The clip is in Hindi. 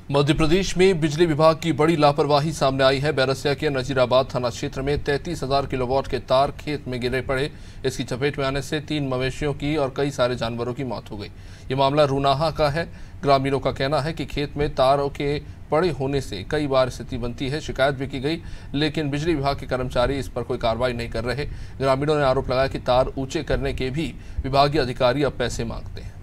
मध्य प्रदेश में बिजली विभाग की बड़ी लापरवाही सामने आई है। बैरसिया के नजीराबाद थाना क्षेत्र में 33,000 किलोवाट के तार खेत में गिरे पड़े। इसकी चपेट में आने से 3 मवेशियों की और कई सारे जानवरों की मौत हो गई। ये मामला रूनाहा का है। ग्रामीणों का कहना है कि खेत में तारों के पड़े होने से कई बार स्थिति बनती है। शिकायत भी की गई, लेकिन बिजली विभाग के कर्मचारी इस पर कोई कार्रवाई नहीं कर रहे। ग्रामीणों ने आरोप लगाया कि तार ऊंचे करने के भी विभागीय अधिकारी अब पैसे मांगते हैं।